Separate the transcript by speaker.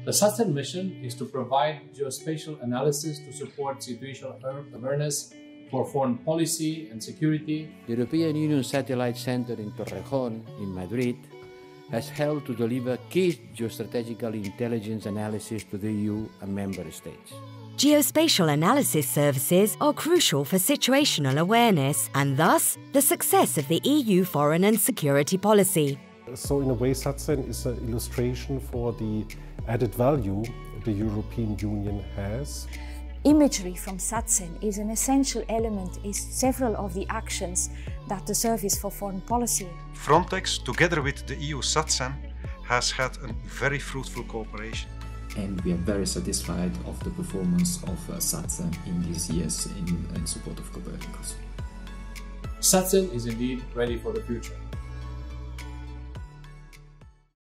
Speaker 1: The SATCEN mission is to provide geospatial analysis to support situational awareness for foreign policy and security.
Speaker 2: The European Union Satellite Center in Torrejón, in Madrid, has helped to deliver key geostrategical intelligence analysis to the EU and member states.
Speaker 3: Geospatial analysis services are crucial for situational awareness and thus the success of the EU foreign and security policy.
Speaker 4: So in a way, SATCEN is an illustration for the added value the European Union has.
Speaker 5: Imagery from SATCEN is an essential element in several of the actions that the Service for Foreign Policy.
Speaker 6: Frontex, together with the EU SATCEN, has had a very fruitful cooperation.
Speaker 7: And we are very satisfied of the performance of SATCEN in these years in support of Copernicus.
Speaker 1: SATCEN is indeed ready for the future.